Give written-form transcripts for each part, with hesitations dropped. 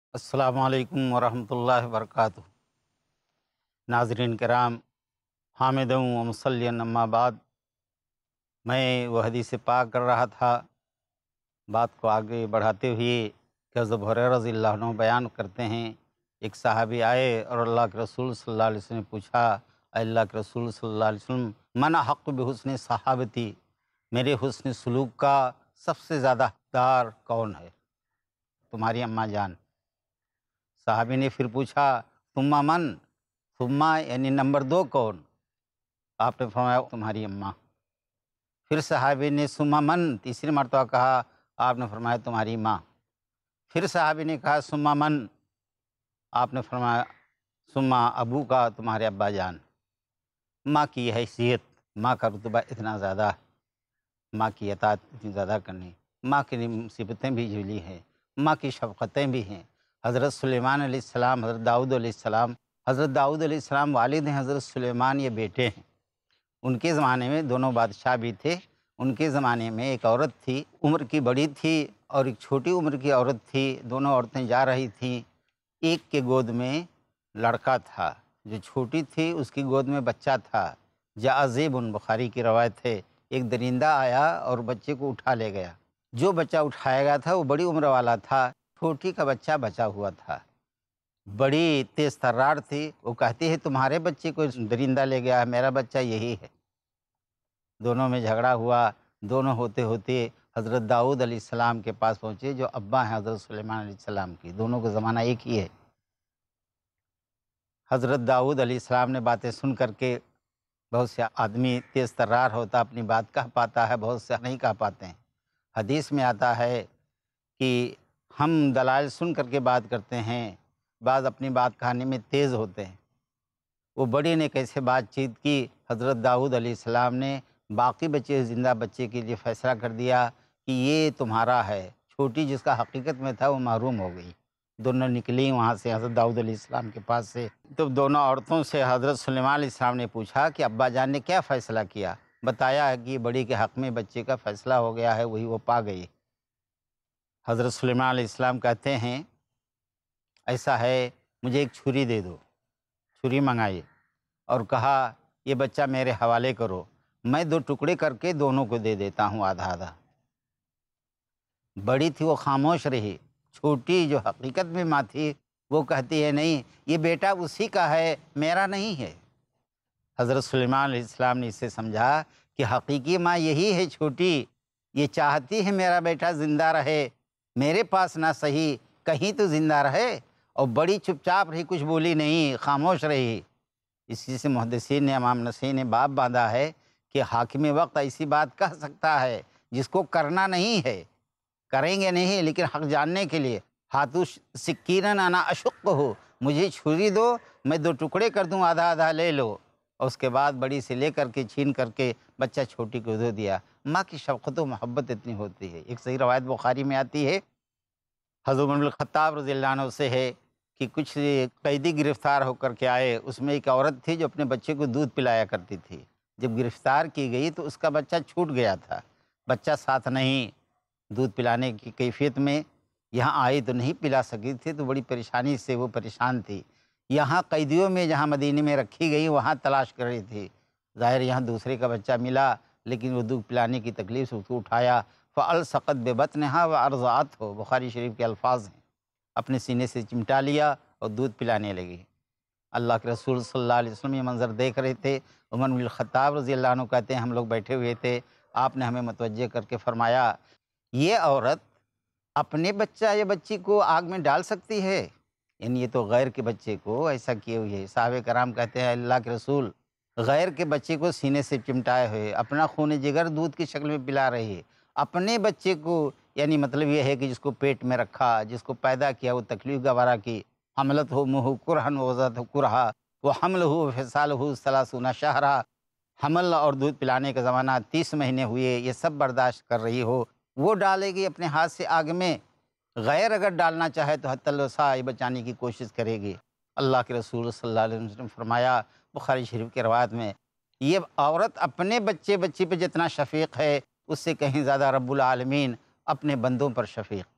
السلام علیکم ورحمۃ اللہ وبرکاتہ۔ ناظرین کرام، حامدوں و مصلیًا اما بعد، میں وہ حدیث پاک کر رہا تھا، بات کو آگے بڑھاتے ہوئے کہ حضرت ابو ہریرہ رضی اللہ عنہ بیان کرتے ہیں، ایک صحابی آئے اور اللہ کے رسول صلی اللہ علیہ وسلم نے پوچھا، اے اللہ کے رسول صلی اللہ علیہ وسلم، من احق بحسن صحابتی، میرے حسن سلوک کا سب سے زیادہ حقدار کون ہے؟ تمہاری اماں جان۔ صحابی نے پھر پوچھا، ثم من، ثم یعنی نمبر 2 کون؟ آپ نے فرمایا تمہاری اماں۔ پھر صحابی نے ثم من تیسری مرتبہ کہا، آپ نے فرمایا تمہاری ماں۔ پھر صحابی نے کہا ثم من، آپ نے فرمایا ثم ابو کا، تمہارے ابا جان۔ ماں کی حیثیت، ماں کا رتبہ اتنا زیادہ، ماں کی اطاعت اتنی زیادہ کرنی، ماں کی مصیبتیں بھی جھیلی ہیں، ماں کی شفقتیں بھی ہیں۔ حضرت سلیمان علیہ السلام، حضرت داؤد علیہ السلام، حضرت داؤد علیہ السلام والد ہیں، حضرت سلیمان یہ بیٹے ہیں۔ ان کے زمانے میں دونوں بادشاہ بھی تھے۔ ان کے زمانے میں ایک عورت تھی، عمر کی بڑی تھی اور ایک چھوٹی عمر کی عورت تھی، دونوں عورتیں جا رہی تھیں۔ ایک کے گود میں لڑکا تھا، جو چھوٹی تھی اس کی گود میں بچہ تھا۔ جاء ذئب، بخاری کی روایت ہے، ایک درندہ آیا اور بچے کو اٹھا لے گیا۔ جو بچہ اٹھایا گیا تھا وہ بڑی عمر والا تھا، چھوٹی کا بچہ بچا ہوا تھا۔ بڑی تیز ترار تھی، وہ کہتی ہے تمہارے بچے کو درندہ لے گیا ہے، میرا بچہ یہی ہے۔ دونوں میں جھگڑا ہوا، دونوں ہوتے ہوتے حضرت داؤد علیہ السلام کے پاس پہنچے، جو ابا ہیں حضرت سلیمان علیہ السلام کی، دونوں کا زمانہ ایک ہی ہے۔ حضرت داؤد علیہ السلام نے باتیں سن کر کے، بہت سے آدمی تیز ترار ہوتا اپنی بات کہہ پاتا ہے، بہت سے نہیں کہہ پاتے ہیں۔ حدیث میں آتا ہے کہ ہم دلائل سن کر کے بات کرتے ہیں، بعض اپنی بات کہنے میں تیز ہوتے ہیں۔ وہ بڑی نے کیسے بات چیت کی، حضرت داؤد علیہ السلام نے باقی بچے زندہ بچے کے لیے فیصلہ کر دیا کہ یہ تمہارا ہے۔ چھوٹی جس کا حقیقت میں تھا وہ محروم ہو گئی۔ دونوں نکلی وہاں سے حضرت داؤد علیہ السلام کے پاس سے، تو دونوں عورتوں سے حضرت سلیمان علیہ السلام نے پوچھا کہ ابا جان نے کیا فیصلہ کیا؟ بتایا ہے کہ یہ بڑی کے حق میں بچے کا فیصلہ ہو گیا ہے، وہی وہ پا گئی۔ حضرت سلیمان علیہ السلام کہتے ہیں، ایسا ہے مجھے ایک چھری دے دو۔ چھری منگائی اور کہا یہ بچہ میرے حوالے کرو، میں 2 ٹکڑے کر کے دونوں کو دے دیتا ہوں، آدھا آدھا۔ بڑی تھی وہ خاموش رہی، چھوٹی جو حقیقت میں ماں تھی وہ کہتی ہے نہیں، یہ بیٹا اسی کا ہے، میرا نہیں ہے۔ حضرت سلیمان علیہ السلام نے اسے سمجھا کہ حقیقی ماں یہی ہے چھوٹی، یہ چاہتی ہے میرا بیٹا زندہ رہے، میرے پاس نہ صحیح کہیں تو زندہ رہے۔ اور بڑی چپ چاپ رہی، کچھ بولی نہیں، خاموش رہی۔ اسی سے محدثین نے، امام نسائی نے باب باندھا ہے کہ حاکم وقت ایسی بات کہہ سکتا ہے جس کو کرنا نہیں ہے، کریں گے نہیں لیکن حق جاننے کے لیے، ہاتھو سکینن انا اشق ہو، مجھے چھری دو، میں 2 ٹکڑے کر دوں، آدھا آدھا لے لو۔ اور اس کے بعد بڑی سے لے کر کے چھین کر کے بچہ چھوٹی کو دے دیا۔ ماں کی شفقت و محبت اتنی ہوتی ہے۔ ایک صحیح روایت بخاری میں آتی ہے، حضرت عمر بن الخطاب رضی اللہ عنہ سے ہے کہ کچھ قیدی گرفتار ہو کر کے آئے، اس میں ایک عورت تھی جو اپنے بچے کو دودھ پلایا کرتی تھی۔ جب گرفتار کی گئی تو اس کا بچہ چھوٹ گیا تھا، بچہ ساتھ نہیں، دودھ پلانے کی کیفیت میں یہاں آئی تو نہیں پلا سکی تھی، تو بڑی پریشانی سے وہ پریشان تھی۔ یہاں قیدیوں میں جہاں مدینے میں رکھی گئی وہاں تلاش کر رہی تھی، ظاہر یہاں دوسرے کا بچہ ملا، لیکن وہ دودھ پلانے کی تکلیف سے اس کو اٹھایا، فَأَلْصَقَتْ بِبَطْنِهَا وَأَرْضَعَتْهُ، بخاری شریف کے الفاظ ہیں، اپنے سینے سے چمٹا لیا اور دودھ پلانے لگی۔ اللہ کے رسول صلی اللہ علیہ وسلم یہ منظر دیکھ رہے تھے۔ عمر بن الخطاب رضی اللہ عنہ کہتے ہیں ہم لوگ بیٹھے ہوئے تھے، آپ نے ہمیں متوجہ کر کے فرمایا، یہ عورت اپنے بچہ یا بچی کو آگ میں ڈال سکتی ہے؟ یعنی یہ تو غیر کے بچے کو ایسا کیے ہوئے ہے۔ صحابہ کرام کہتے ہیں اللہ کے رسول، غیر کے بچے کو سینے سے چمٹائے ہوئے، اپنا خون جگر دودھ کی شکل میں پلا رہی ہے، اپنے بچے کو، یعنی مطلب یہ ہے کہ جس کو پیٹ میں رکھا، جس کو پیدا کیا، وہ تکلیف گوارا کی، حملت ہو منہ کرہن ووضعت کرہا وہ حمل ہو فصال ہو 30 شہرا، حمل اور دودھ پلانے کا زمانہ 30 مہینے ہوئے، یہ سب برداشت کر رہی ہو، وہ ڈالے گی اپنے ہاتھ سے آگ میں۔ غیر اگر ڈالنا چاہے تو حتی الوسع بچانے کی کوشش کرے گی۔ اللہ کے رسول صلی اللہ علیہ وسلم نے فرمایا بخاری شریف کی روایت میں، یہ عورت اپنے بچے بچی پہ جتنا شفیق ہے، اس سے کہیں زیادہ رب العالمین اپنے بندوں پر شفیق۔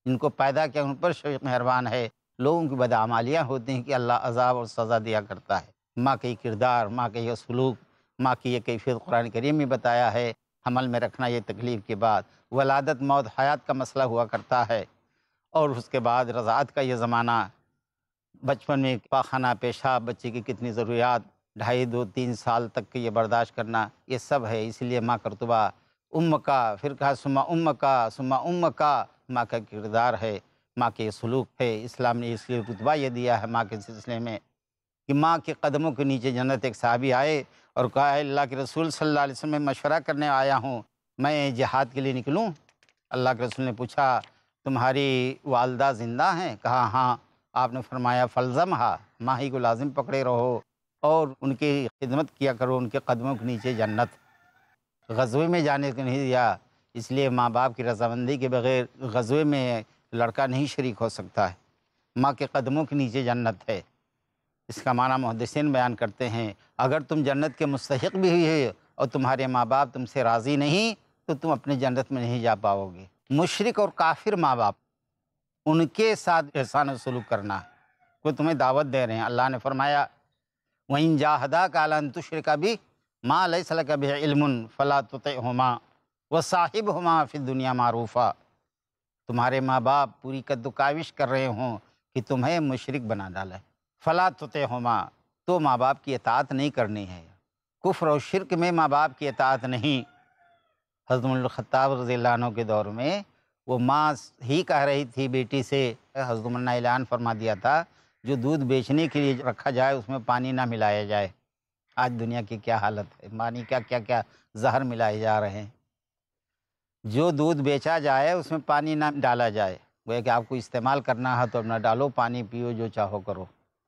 جن کو پیدا کیا ان پر شفیق مہربان ہے۔ لوگوں کی بدعمالیاں ہوتی ہیں کہ اللہ عذاب اور سزا دیا کرتا ہے۔ ماں کا یہ کردار، ماں کا یہ سلوک، ماں کی یہ کیفیت قرآن کریم میں بتایا ہے، حمل میں رکھنا یہ تکلیف کے بعد، ولادت موت حیات کا مسئلہ ہوا کرتا ہے، اور اس کے بعد رضاعت کا یہ زمانہ، بچپن میں پاخانہ پیشاب بچے کی کتنی ضروریات، 2.5-3 سال تک کے یہ برداشت کرنا، یہ سب ہے۔ اس لیے ماں کرتبہ ام کا، پھر کہا ثم ام کا ثم ام کا، ماں کا کردار ہے، ماں کے سلوک ہے۔ اسلام نے اس لیے رتبہ یہ دیا ہے ماں کے سلسلے میں کہ ماں کے قدموں کے نیچے جنت۔ ایک صحابی آئے اور کہا، اے اللہ کے رسول صلی اللہ علیہ وسلم، میں مشورہ کرنے آیا ہوں، میں جہاد کے لیے نکلوں؟ اللہ کے رسول نے پوچھا، تمہاری والدہ زندہ ہیں؟ کہا ہاں۔ آپ نے فرمایا، فلزمہا، ماں ہی کو لازم پکڑے رہو اور ان کی خدمت کیا کرو، ان کے قدموں کے نیچے جنت۔ غزوے میں جانے کو نہیں دیا، اس لیے ماں باپ کی رضامندی کے بغیر غزوے میں لڑکا نہیں شریک ہو سکتا ہے۔ ماں کے قدموں کے نیچے جنت ہے۔ اس کا معنی محدثین بیان کرتے ہیں، اگر تم جنت کے مستحق بھی ہوئے اور تمہارے ماں باپ تم سے راضی نہیں تو تم اپنے جنت میں نہیں جا پاؤ گے۔ مشرک اور کافر ماں باپ، ان کے ساتھ احسان و سلوک کرنا، وہ تمہیں دعوت دے رہے ہیں۔ اللہ نے فرمایا، وَإِن جَاهَدَاكَ عَلَىٰ أَن تُشْرِكَ بِي مَا لَيْسَ لَكَ بِهِ عِلْمٌ فَلَا تُطِعْهُمَا وَصَاحِبْهُمَا فِي الدُّنْيَا مَعْرُوفًا۔ تمہارے ماں باپ پوری قد و کاوش کر رہے ہوں کہ تمہیں مشرک بنا ڈالے، فَلَا تُطِعْهُمَا، تو ماں باپ کی اطاعت نہیں کرنی ہے۔ کفر اور شرک میں ماں باپ کی اطاعت نہیں۔ حضرت عمر الخطاب رضی اللہ عنہ کے دور میں وہ ماں ہی کہہ رہی تھی بیٹی سے، حضرت عمر نے اعلان فرما دیا تھا، جو دودھ بیچنے کے لیے رکھا جائے اس میں پانی نہ ملایا جائے۔ آج دنیا کی کیا حالت ہے، پانی کا کیا زہر ملائے جا رہے ہیں۔ جو دودھ بیچا جائے اس میں پانی نہ ڈالا جائے، وہ کہ آپ کو استعمال کرنا ہے تو اپنا ڈالو، پانی پیو، جو چاہو کرو۔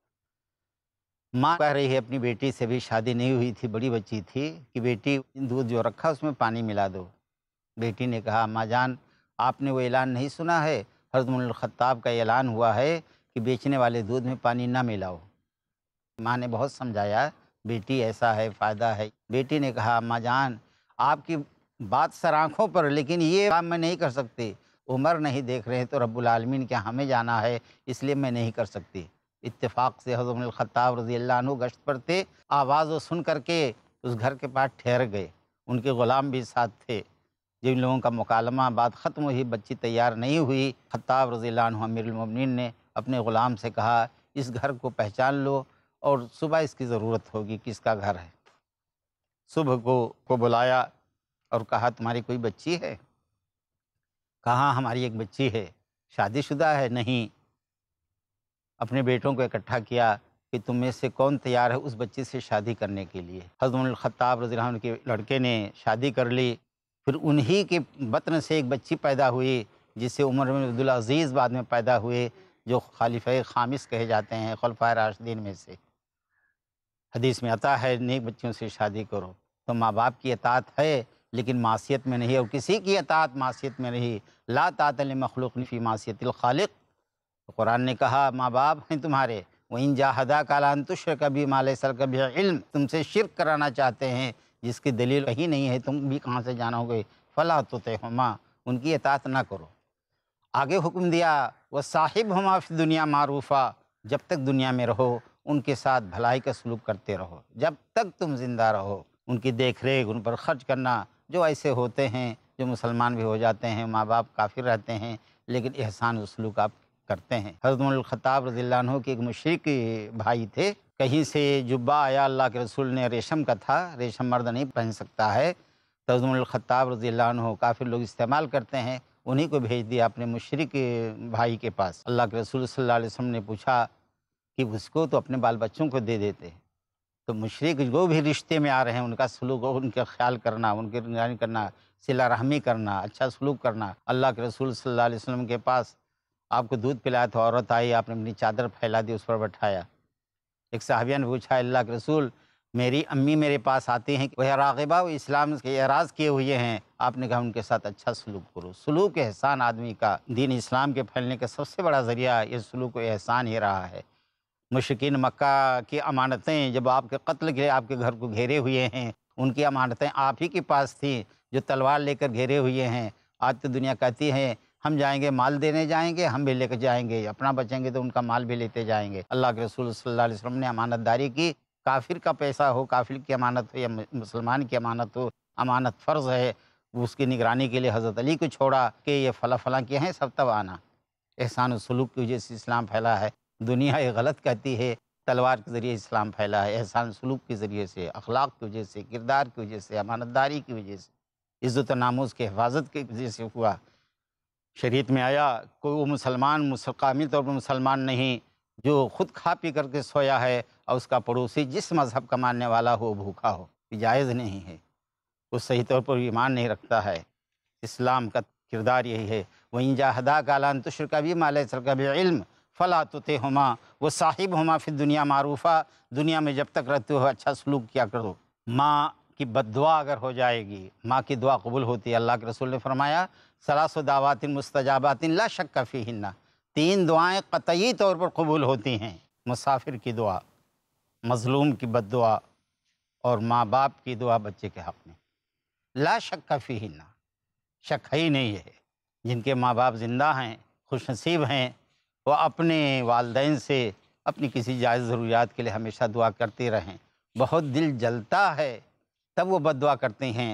ماں کہہ رہی ہے اپنی بیٹی سے، بھی شادی نہیں ہوئی تھی، بڑی بچی تھی، کہ بیٹی دودھ جو رکھا اس میں پانی ملا دو۔ بیٹی نے کہا، اماں جان، آپ نے وہ اعلان نہیں سنا ہے؟ حضرت عمر الخطاب کا اعلان ہوا ہے کہ بیچنے والے دودھ میں پانی نہ ملاؤ۔ ماں نے بہت سمجھایا، بیٹی ایسا ہے، فائدہ ہے۔ بیٹی نے کہا، اماں جان، آپ کی بات سر آنکھوں پر، لیکن یہ کام میں نہیں کر سکتی، عمر نہیں دیکھ رہے تو رب العالمین کے ہمیں جانا ہے، اس لیے میں نہیں کر سکتی۔ اتفاق سے حضرت عمر الخطاب رضی اللہ عنہ گشت پر تھے، آواز وہ سن کر کے اس گھر کے پاس ٹھہر گئے، ان کے غلام بھی ساتھ تھے۔ جن لوگوں کا مکالمہ بات ختم ہوئی، بچی تیار نہیں ہوئی، خطاب رضی اللہ عنہ امیر المومنین نے اپنے غلام سے کہا، اس گھر کو پہچان لو اور صبح اس کی ضرورت ہوگی، کس کا گھر ہے۔ صبح کو بلایا اور کہا، تمہاری کوئی بچی ہے؟ کہا، ہماری ایک بچی ہے۔ شادی شدہ ہے؟ نہیں۔ اپنے بیٹوں کو اکٹھا کیا کہ تم میں سے کون تیار ہے اس بچی سے شادی کرنے کے لیے۔ حضرت عمر الخطاب رضی اللہ عنہ کے لڑکے نے شادی کر لی، پھر انہی کے بطن سے ایک بچی پیدا ہوئی جس سے عمر بن عبدالعزیز بعد میں پیدا ہوئے، جو خلیفہ خامس کہے جاتے ہیں، خلفائے راشدین میں سے۔ حدیث میں آتا ہے، نیک بچیوں سے شادی کرو۔ تو ماں باپ کی اطاعت ہے لیکن معصیت میں نہیں، اور کسی کی اطاعت معصیت میں نہیں۔ لا طاعۃ لمخلوق فی معصیت الخالق۔ قرآن نے کہا، ماں باپ ہیں تمہارے، وَإِن جَاهَدَاكَ عَلَىٰ أَن تُشْرِكَ بِي مَا لَيْسَ لَكَ بِهِ عِلْمٌ، تم سے شرک کرانا چاہتے ہیں جس کی دلیل کہیں نہیں ہے، تم بھی کہاں سے جانو گے؟ فَلَا تُطِعْهُمَا، ان کی اطاعت نہ کرو۔ آگے حکم دیا، وَصَاحِبْهُمَا فِي الدُّنْيَا مَعْرُوفًا، جب تک دنیا میں رہو ان کے ساتھ بھلائی کا سلوک کرتے رہو، جب تک تم زندہ رہو ان کی دیکھ ریکھ، ان پر خرچ کرنا۔ جو ایسے ہوتے ہیں جو مسلمان بھی ہو جاتے ہیں، ماں باپ کافر رہتے ہیں لیکن احسان و سلوک آپ کرتے ہیں۔ حضرت عمر الخطاب رضی اللہ عنہ کے ایک مشرک بھائی تھے، کہیں سے جبہ آیا، اللہ کے رسول نے، ریشم کا تھا، ریشم مرد نہیں پہن سکتا ہے، تو حضرت عمر الخطاب رضی اللہ عنہ، کافر لوگ استعمال کرتے ہیں، انہی کو بھیج دیا اپنے مشرک بھائی کے پاس۔ اللہ کے رسول صلی اللہ علیہ وسلم نے پوچھا کہ اس کو تو اپنے بال بچوں کو دے دیتے، تو مشرک جو بھی رشتے میں آ رہے ہیں ان کا سلوک، ان کا خیال کرنا، ان کی نگرانی کرنا، صلہ رحمی کرنا، اچھا سلوک کرنا۔ اللہ کے رسول صلی اللہ علیہ وسلم کے پاس آپ کو دودھ پلایا تو عورت آئی، آپ نے اپنی چادر پھیلا دی، اس پر بٹھایا۔ ایک صحابیہ نے پوچھا، اللہ کے رسول، میری امی میرے پاس آتی ہیں، وہ راغبہ، وہ اسلام کے اعراض کیے ہوئے ہیں، آپ نے کہا ان کے ساتھ اچھا سلوک کرو۔ سلوک احسان آدمی کا دین اسلام کے پھیلنے کا سب سے بڑا ذریعہ یہ سلوک و احسان ہی رہا ہے۔ مشرکین مکہ کی امانتیں جب آپ کے قتل کے لیے آپ کے گھر کو گھیرے ہوئے ہیں، ان کی امانتیں آپ ہی کے پاس تھیں جو تلوار لے کر گھیرے ہوئے ہیں۔ آج تو دنیا کہتی ہے ہم جائیں گے مال دینے جائیں گے، ہم بھی لے کے جائیں گے، اپنا بچیں گے تو ان کا مال بھی لیتے جائیں گے۔ اللہ کے رسول صلی اللہ علیہ وسلم نے امانت داری کی، کافر کا پیسہ ہو، کافر کی امانت ہو یا مسلمان کی امانت ہو، امانت فرض ہے۔ اس کی نگرانی کے لیے حضرت علی کو چھوڑا کہ یہ فلاں فلاں کے ہیں، سب تب آنا۔ احسان و سلوک کی وجہ سے اسلام پھیلا ہے۔ دنیا یہ غلط کہتی ہے تلوار کے ذریعے اسلام پھیلا ہے، احسان سلوک کے ذریعے سے، اخلاق کی وجہ سے، کردار کی وجہ سے، امانت داری کی وجہ سے، عزت و ناموس کی حفاظت کی وجہ سے ہوا۔ شریعت میں آیا کوئی وہ مسلمان کامل طور پر مسلمان نہیں جو خود کھا پی کر کے سویا ہے اور اس کا پڑوسی جس مذہب کا ماننے والا ہو بھوکا ہو، یہ جائز نہیں ہے، وہ صحیح طور پر ایمان نہیں رکھتا ہے۔ اسلام کا کردار یہی ہے۔ وَإِن جَاهَدَاكَ عَلَىٰ أَن تُشْرِكَ بِي مَا لَيْسَ لَكَ بِهِ عِلْمٌ فَلَا تُطِعْهُمَا وَصَاحِبْهُمَا فِي الدُّنْيَا مَعْرُوفًا، دنیا میں جب تک رہتے ہو اچھا سلوک کیا کرو۔ ماں کی بد دعا اگر ہو جائے گی، ماں کی دعا قبول ہوتی ہے۔ اللہ کے رسول نے فرمایا ثلاث دعوات مستجابات لا شک فیہن، تین دعائیں قطعی طور پر قبول ہوتی ہیں: مسافر کی دعا، مظلوم کی بد دعا اور ماں باپ کی دعا بچے کے حق میں۔ لا شک فیہن، شک ہی نہیں ہے۔ جن کے ماں باپ زندہ ہیں، خوش نصیب ہیں، وہ اپنے والدین سے اپنی کسی جائز ضروریات کے لیے ہمیشہ دعا کرتے رہیں۔ بہت دل جلتا ہے تب وہ بد دعا کرتے ہیں۔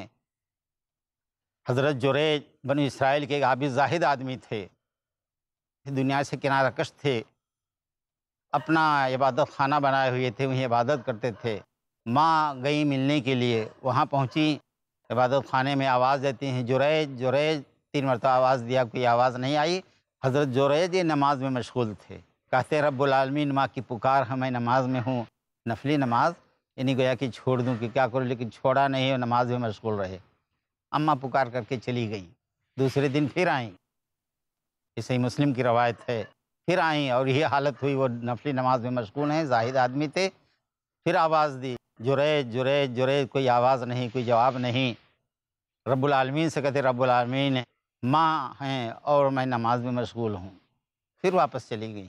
حضرت جریج بنی اسرائیل کے ایک عابد زاہد آدمی تھے، دنیا سے کنارہ کش تھے، اپنا عبادت خانہ بنائے ہوئے تھے، وہیں عبادت کرتے تھے۔ ماں گئی ملنے کے لیے، وہاں پہنچی، عبادت خانے میں آواز دیتی ہیں جریج جریج، 3 مرتبہ آواز دیا، کوئی آواز نہیں آئی۔ حضرت جریج یہ نماز میں مشغول تھے، کہتے رب العالمین ماں کی پکار ہے، میں نماز میں ہوں، نفلی نماز، یعنی گویا کہ چھوڑ دوں کہ کیا کروں، لیکن چھوڑا نہیں اور نماز میں مشغول رہے۔ اماں پکار کر کے چلی گئیں، دوسرے دن پھر آئیں، یہ صحیح مسلم کی روایت ہے، پھر آئیں اور یہ حالت ہوئی، وہ نفلی نماز میں مشغول ہیں، زاہد آدمی تھے۔ پھر آواز دی جریج جریج جریج، کوئی آواز نہیں، کوئی جواب نہیں۔ رب العالمین سے کہتے رب العالمین ماں ہیں اور میں نماز میں مشغول ہوں، پھر واپس چلی گئیں۔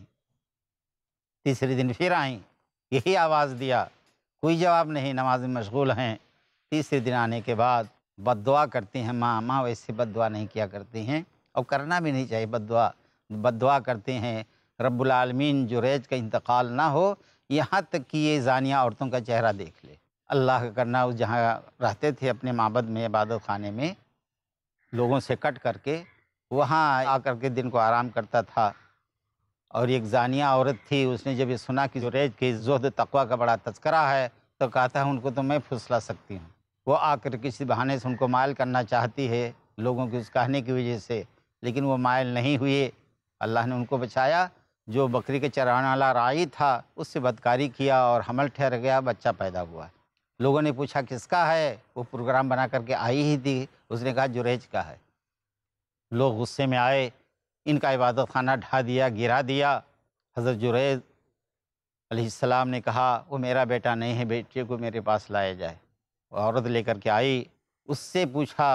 تیسرے دن پھر آئیں، یہی آواز دیا، کوئی جواب نہیں، نماز میں مشغول ہیں۔ تیسرے دن آنے کے بعد بد دعا کرتی ہیں ماں ویسے بد دعا نہیں کیا کرتی ہیں، اور کرنا بھی نہیں چاہیے بد دعا کرتے ہیں رب العالمین جریج کا انتقال نہ ہو، یہاں تک کہ یہ زانیہ عورتوں کا چہرہ دیکھ لے۔ اللہ کا کرنا، وہ جہاں رہتے تھے اپنے معبد میں، عبادت خانے میں، لوگوں سے کٹ کر کے وہاں آ کر کے دن کو آرام کرتا تھا، اور ایک زانیہ عورت تھی، اس نے جب یہ سنا کہ جریج کے زہد و تقویٰ کا بڑا تذکرہ ہے تو کہتا ہے ان کو تو میں پھسلا سکتی ہوں۔ وہ آ کر کسی بہانے سے ان کو مائل کرنا چاہتی ہے لوگوں کے اس کہنے کی وجہ سے، لیکن وہ مائل نہیں ہوئے۔ اللہ نے ان کو بچایا۔ جو بکری کے چرانے والا راعی تھا اس سے بدکاری کیا اور حمل ٹھہر گیا، بچہ پیدا ہوا۔ لوگوں نے پوچھا کس کا ہے، وہ پروگرام بنا کر کے آئی ہی تھی، اس نے کہا جریج کا ہے۔ لوگ غصے میں آئے، ان کا عبادت خانہ ڈھا دیا، گرا دیا۔ حضرت جریج علیہ السلام نے کہا وہ میرا بیٹا نہیں ہے، بیٹے کو میرے پاس لایا جائے۔ وہ عورت لے کر کے آئی، اس سے پوچھا،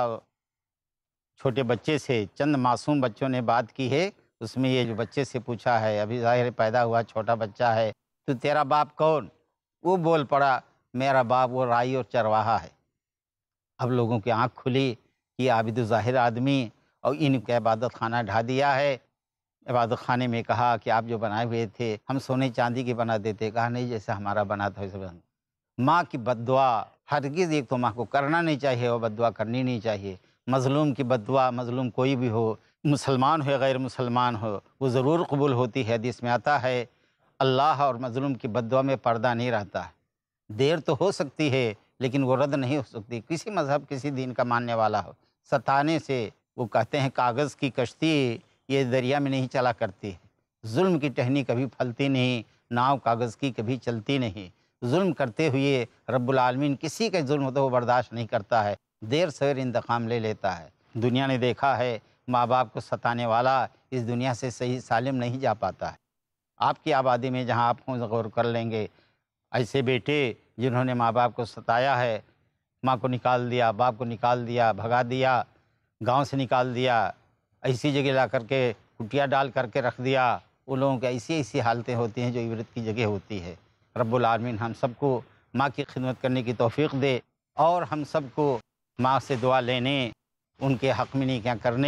چھوٹے بچے سے، چند معصوم بچوں نے بات کی ہے، اس میں یہ جو بچے سے پوچھا ہے، ابھی ظاہر پیدا ہوا چھوٹا بچہ ہے، تو تیرا باپ کون؟ وہ بول پڑا میرا باپ وہ راعی اور چرواہا ہے۔ اب لوگوں کی آنکھ کھلی، یہ عابد و زاہد آدمی اور ان کا عبادت خانہ ڈھا دیا ہے۔ عبادت خانے میں کہا کہ آپ جو بنائے ہوئے تھے ہم سونے چاندی کی بنا دیتے، کہا نہیں جیسے ہمارا بنا تھا ویسے بنا۔ ماں کی بد دعا ہرگز ایک تو ماں کو کرنا نہیں چاہیے اور بد دعا کرنی نہیں چاہیے۔ مظلوم کی بد دعا، مظلوم کوئی بھی ہو، مسلمان ہو یا غیر مسلمان ہو، وہ ضرور قبول ہوتی ہے۔ حدیث میں آتا ہے اللہ اور مظلوم کی بد دعا میں پردہ نہیں رہتا ہے، دیر تو ہو سکتی ہے لیکن وہ رد نہیں ہو سکتی۔ کسی مذہب کسی دین کا ماننے والا ہو، ستانے سے، وہ کہتے ہیں کاغذ کی کشتی یہ دریا میں نہیں چلا کرتی ہے، ظلم کی ٹہنی کبھی پھلتی نہیں، ناؤ کاغذ کی کبھی چلتی نہیں۔ ظلم کرتے ہوئے رب العالمین کسی کا ظلم ہو تو وہ برداشت نہیں کرتا ہے، دیر سویر انتقام لے لیتا ہے۔ دنیا نے دیکھا ہے ماں باپ کو ستانے والا اس دنیا سے صحیح سالم نہیں جا پاتا ہے۔ آپ کی آبادی میں جہاں آپ ہوں غور کر لیں گے، ایسے بیٹے جنہوں نے ماں باپ کو ستایا ہے، ماں کو نکال دیا، باپ کو نکال دیا، بھگا دیا، گاؤں سے نکال دیا، ایسی جگہ لا کر کے کٹیا ڈال کر کے رکھ دیا، ان لوگوں کی ایسی حالتیں ہوتی ہیں جو عبرت کی جگہ ہوتی ہے۔ رب العالمین ہم سب کو ماں کی خدمت کرنے کی توفیق دے، اور ہم سب کو ماں سے دعا لینے، ان کے حق میں نیکیاں کرنے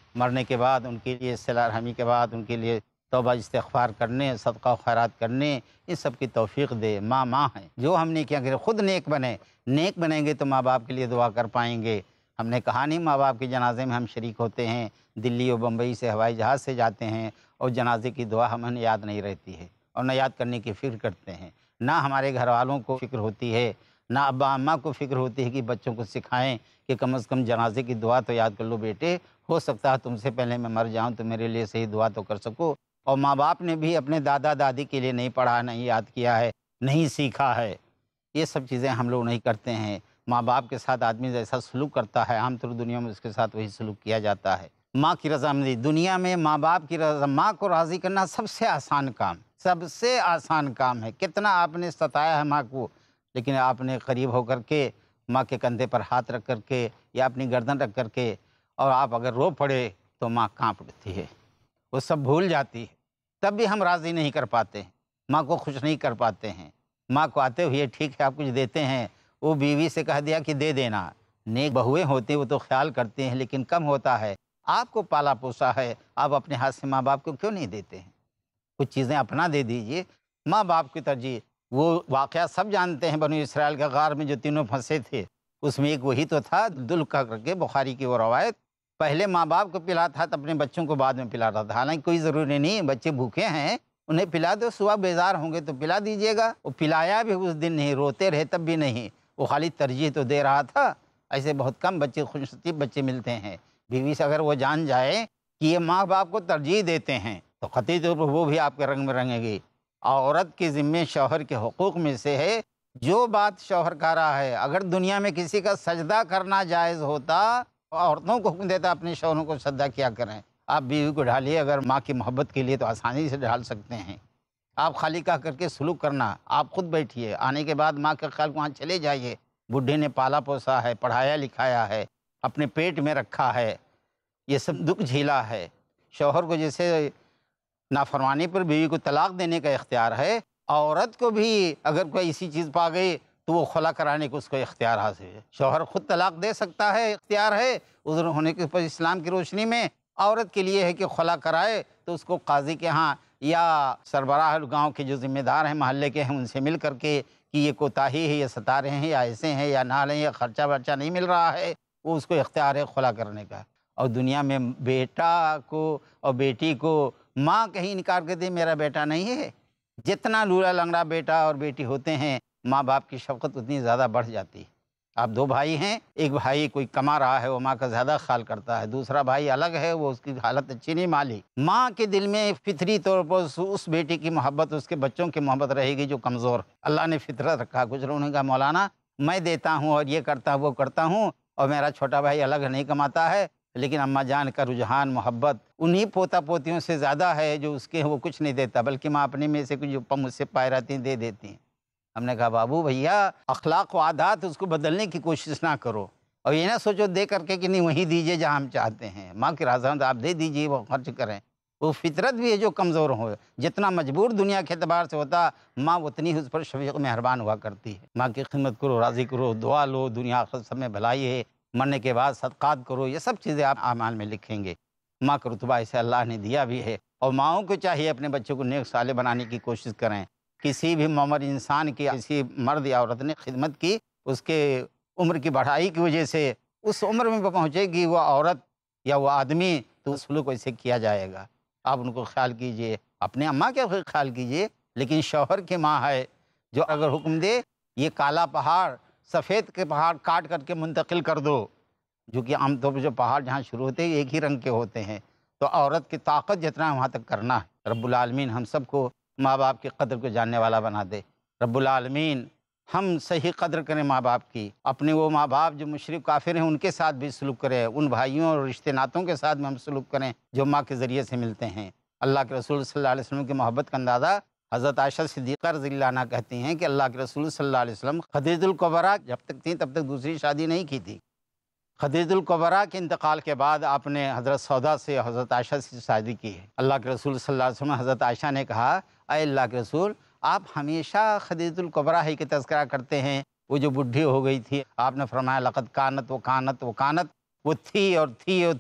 مرنے کے بعد ان کے لیے صلہ رحمی کے بعد ان کے لیے توبہ استغفار کرنے، صدقہ و خیرات کرنے، ان سب کی توفیق دے۔ ماں ہیں، جو ہم نے کیا کرے خود نیک بنے، نیک بنیں گے تو ماں باپ کے لیے دعا کر پائیں گے۔ ہم نے کہا نہیں ماں باپ کے جنازے میں ہم شریک ہوتے ہیں، دلی اور بمبئی سے ہوائی جہاز سے جاتے ہیں اور جنازے کی دعا ہمیں یاد نہیں رہتی ہے اور نہ یاد کرنے کی فکر کرتے ہیں، نہ ہمارے گھر والوں کو فکر ہوتی ہے، نہ ابا اماں کو فکر ہوتی ہے کہ بچوں کو سکھائیں کہ کم از کم جنازے کی دعا تو یاد کر لو بیٹے، ہو سکتا ہے تم سے پہلے میں مر جاؤں تو میرے لیے صحیح دعا تو کر سکو۔ اور ماں باپ نے بھی اپنے دادا دادی کے لیے نہیں پڑھا، نہیں یاد کیا ہے، نہیں سیکھا ہے۔ یہ سب چیزیں ہم لوگ نہیں کرتے ہیں۔ ماں باپ کے ساتھ آدمی جیسا سلوک کرتا ہے عام طور دنیا میں اس کے ساتھ وہی سلوک کیا جاتا ہے۔ ماں کی رضامندی، دنیا میں ماں باپ کی رضا، ماں کو راضی کرنا سب سے آسان کام، سب سے آسان کام ہے۔ کتنا آپ نے ستایا ہے ماں کو، لیکن آپ نے قریب ہو کر کے ماں کے کندھے پر ہاتھ رکھ کر کے یا اپنی گردن رکھ کر کے اور آپ اگر رو پڑے تو ماں کانپ اٹھتی ہے، وہ سب بھول جاتی ہے، تب بھی ہم راضی نہیں کر پاتے ہیں، ماں کو خوش نہیں کر پاتے ہیں۔ ماں کو آتے ہوئے ٹھیک ہے آپ کچھ دیتے ہیں، وہ بیوی سے کہہ دیا کہ دے دینا، نیک بہویں ہوتی ہیں وہ تو خیال کرتے ہیں لیکن کم ہوتا ہے۔ آپ کو پالا پوسا ہے، آپ اپنے ہاتھ سے ماں باپ کو کیوں نہیں دیتے ہیں؟ کچھ چیزیں اپنا دے دیجئے۔ ماں باپ کی ترجیح، وہ واقعہ سب جانتے ہیں بنو اسرائیل کے غار میں جو تینوں پھنسے تھے، اس میں ایک وہی تو تھا دل کر کے، بخاری کی وہ روایت، پہلے ماں باپ کو پلاتا تھا اپنے بچوں کو بعد میں پلاتا تھا، حالانکہ کوئی ضروری نہیں، بچے بھوکے ہیں انہیں پلا دو، صبح بیزار ہوں گے تو پلا دیجیے گا۔ وہ پلایا بھی اس دن نہیں، روتے رہے تب بھی نہیں، وہ خالی ترجیح تو دے رہا تھا۔ ایسے بہت کم بچے، خوش نصیب بچے ملتے ہیں۔ بیوی سے اگر وہ جان جائے کہ یہ ماں باپ کو ترجیح دیتے ہیں تو قطعی طور پر وہ بھی آپ کے رنگ میں رنگے گی۔ عورت کے ذمے شوہر کے حقوق میں سے ہے، جو بات شوہر کہہ رہا ہے، اگر دنیا میں کسی کا سجدہ کرنا جائز ہوتا، عورتوں کو حکم دیتا اپنے شوہروں کو سجدہ کیا کریں۔ آپ بیوی کو ڈھالیے، اگر ماں کی محبت کے لیے تو آسانی سے ڈھال سکتے ہیں۔ آپ خالی کہہ کر کے سلوک کرنا، آپ خود بیٹھیے، آنے کے بعد ماں کے خیال وہاں چلے جائیے، بڈھے نے پالا پوسا ہے، پڑھایا لکھایا ہے، اپنے پیٹ میں رکھا ہے، یہ سب دکھ جھیلا ہے۔ شوہر کو جیسے نافرمانی پر بیوی کو طلاق دینے کا اختیار ہے، عورت کو بھی اگر کوئی ایسی چیز پا گئی تو وہ خلا کرانے کو اس کو اختیار حاصل ہے۔ شوہر خود طلاق دے سکتا ہے، اختیار ہے، عذر ہونے کے اوپر اسلام کی روشنی میں۔ عورت کے لیے ہے کہ خلا کرائے تو اس کو قاضی کے ہاں یا سربراہ گاؤں کے جو ذمہ دار ہیں محلے کے ہیں ان سے مل کر کے کہ یہ کوتاہی ہے، یہ ستا رہے ہیں یا ایسے ہیں یا نہ لیں، یا خرچہ ورچہ نہیں مل رہا ہے، وہ اس کو اختیار ہے خلا کرنے کا۔ اور دنیا میں بیٹا کو اور بیٹی کو ماں کہیں انکار کر دے میرا بیٹا نہیں ہے، جتنا لولا لنگڑا بیٹا اور بیٹی ہوتے ہیں ماں باپ کی شفقت اتنی زیادہ بڑھ جاتی ہے۔ آپ دو بھائی ہیں، ایک بھائی کوئی کما رہا ہے وہ ماں کا زیادہ خیال کرتا ہے، دوسرا بھائی الگ ہے وہ اس کی حالت اچھی نہیں مالی، ماں کے دل میں فطری طور پر اس بیٹی کی محبت، اس کے بچوں کی محبت رہے گی جو کمزور ہے۔ اللہ نے فطرت رکھا، کچھ لوگوں نے کہا مولانا میں دیتا ہوں اور یہ کرتا ہوں وہ کرتا ہوں اور میرا چھوٹا بھائی الگ نہیں کماتا ہے، لیکن اماں جان کا رجحان محبت انہی پوتا پوتیوں سے زیادہ ہے جو اس کے وہ کچھ نہیں دیتا، بلکہ ماں اپنے میں سے کچھ جو مجھ سے پائے رہتی ہیں دے دیتی ہیں۔ ہم نے کہا بابو بھیا اخلاق و عادات اس کو بدلنے کی کوشش نہ کرو، اور یہ نہ سوچو دے کر کے کہ نہیں وہیں دیجئے جہاں ہم چاہتے ہیں، ماں کی رضامند آپ دے دیجئے، وہ خرچ کریں۔ وہ فطرت بھی ہے جو کمزور ہو، جتنا مجبور دنیا کے اعتبار سے ہوتا ماں اتنی ہی اس پر شفیق مہربان ہوا کرتی ہے۔ ماں کی خدمت کرو، راضی کرو، دعا لو، دنیا آخرت سب میں بھلائی ہے، مرنے کے بعد صدقات کرو، یہ سب چیزیں آپ اعمال میں لکھیں گے۔ ماں کا رتبہ اسے اللہ نے دیا بھی ہے، اور ماؤں کو چاہیے اپنے بچوں کو نیک صالح بنانے کی کوشش کریں۔ کسی بھی معمر انسان کی کسی مرد یا عورت نے خدمت کی، اس کے عمر کی بڑھائی کی وجہ سے اس عمر میں پہنچے گی وہ عورت یا وہ آدمی تو اس سلوک ایسے کیا جائے گا۔ آپ ان کو خیال کیجئے، اپنے اماں کے خیال کیجئے، لیکن شوہر کی ماں ہے جو اگر حکم دے یہ کالا پہاڑ سفید کے پہاڑ کاٹ کر کے منتقل کر دو، جو کہ عام طور پر جو پہاڑ جہاں شروع ہوتے ہیں ایک ہی رنگ کے ہوتے ہیں، تو عورت کی طاقت جتنا ہے وہاں تک کرنا ہے۔ رب العالمین ہم سب کو ماں باپ کی قدر کو جاننے والا بنا دے۔ رب العالمین ہم صحیح قدر کریں ماں باپ کی، اپنے وہ ماں باپ جو مشرک کافر ہیں ان کے ساتھ بھی سلوک کریں، ان بھائیوں اور رشتے ناتوں کے ساتھ بھی ہم سلوک کریں جو ماں کے ذریعے سے ملتے ہیں۔ اللہ کے رسول صلی اللہ علیہ وسلم کی محبت کا اندازہ حضرت عائشہ صدیقہ رضی اللہ عنہا کہتی ہیں کہ اللہ کے رسول صلی اللہ علیہ وسلم خدیجہ الکبریٰ جب تک تھیں تب تک دوسری شادی نہیں کی تھی۔ خدیجہ الکبریٰ کے انتقال کے بعد آپ نے حضرت سودا سے حضرت عائشہ سے شادی کی ہے۔ اللہ کے رسول صلی اللہ علیہ وسلم حضرت عائشہ نے کہا اے اللہ کے رسول آپ ہمیشہ خدیجہ الکبریٰ ہی کا تذکرہ کرتے ہیں، وہ جو بڈھی ہو گئی تھی، آپ نے فرمایا لقد کانت وہ کانت وہ کانت، وہ تھی اور تھی اور تھی،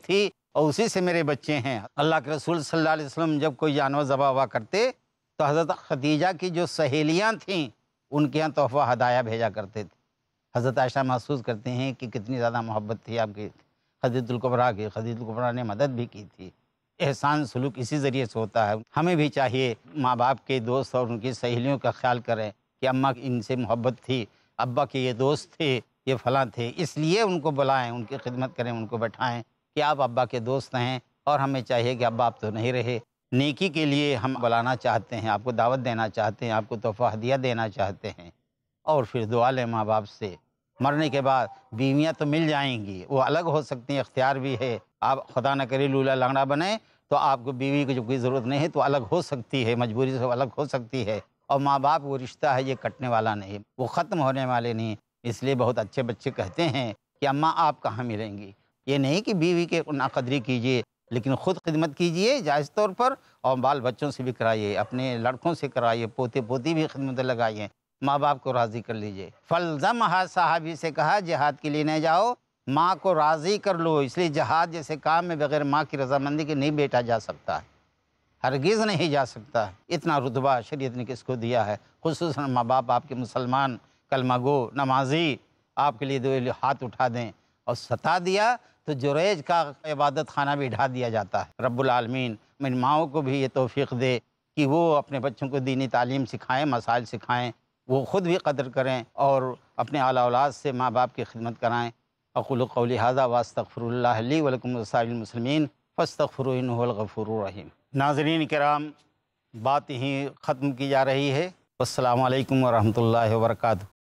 اور اسی سے میرے بچے ہیں۔ اللہ کے رسول صلی اللہ علیہ وسلم جب کوئی جانور ذبح ہوا کرتے تو حضرت خدیجہ کی جو سہیلیاں تھیں ان کے یہاں تحفہ ہدایہ بھیجا کرتے تھے۔ حضرت عائشہ محسوس کرتے ہیں کہ کتنی زیادہ محبت تھی آپ کی خدیجہ الکبریٰ کی۔ خدیجہ الکبریٰ نے مدد بھی کی تھی۔ احسان سلوک اسی ذریعے سے ہوتا ہے۔ ہمیں بھی چاہیے ماں باپ کے دوست اور ان کی سہیلیوں کا خیال کریں کہ اماں کی ان سے محبت تھی، ابا کے یہ دوست تھے، یہ فلاں تھے، اس لیے ان کو بلائیں، ان کی خدمت کریں، ان کو بٹھائیں کہ آپ ابا کے دوست ہیں اور ہمیں چاہیے کہ ابا آپ تو نہیں رہے، نیکی کے لیے ہم بلانا چاہتے ہیں، آپ کو دعوت دینا چاہتے ہیں، آپ کو تحفہ ہدیہ دینا چاہتے ہیں، اور پھر دعا لیں ماں باپ سے۔ مرنے کے بعد بیویاں تو مل جائیں گی، وہ الگ ہو سکتی ہیں، اختیار بھی ہے۔ آپ خدا نہ کرے لولا لنگڑا بنیں تو آپ کو بیوی کی جو کوئی ضرورت نہیں ہے تو الگ ہو سکتی ہے، مجبوری سے الگ ہو سکتی ہے۔ اور ماں باپ وہ رشتہ ہے، یہ کٹنے والا نہیں، وہ ختم ہونے والے نہیں۔ اس لیے بہت اچھے بچے کہتے ہیں کہ اماں آپ کہاں ملیں گی۔ یہ نہیں کہ بیوی کے ناقدری کیجیے، لیکن خود خدمت کیجیے جائز طور پر، اور بال بچوں سے بھی کرائیے، اپنے لڑکوں سے کرائیے، پوتے پوتی بھی خدمت لگائیے، ماں باپ کو راضی کر لیجیے۔ فلزمھا، صحابی سے کہا جہاد کے لیے نہیں جاؤ، ماں کو راضی کر لو۔ اس لیے جہاد جیسے کام میں بغیر ماں کی رضامندی کے نہیں بیٹا جا سکتا ہے، ہرگز نہیں جا سکتا۔ اتنا رتبہ شریعت نے کس کو دیا ہے، خصوصاً ماں باپ آپ کے مسلمان، کلمہ گو، نمازی، آپ کے لیے دو ہاتھ اٹھا دیں، اور ستا دیا تو جریج کا عبادت خانہ بھی ڈھا دیا جاتا ہے۔ رب العالمین ان ماؤں کو بھی یہ توفیق دے کہ وہ اپنے بچوں کو دینی تعلیم سکھائیں، مسائل سکھائیں، وہ خود بھی قدر کریں اور اپنے اعلیٰ اولاد سے ماں باپ کی خدمت کرائیں۔ اقول قولی ھذا واستغفر اللہ لی ولکم ولسائر المسلمین فاستغفروہ انہ ھو الغفور الرحیم۔ ناظرین کرام، بات یہیں ختم کی جا رہی ہے۔ السلام علیکم ورحمۃ اللہ وبرکاتہ۔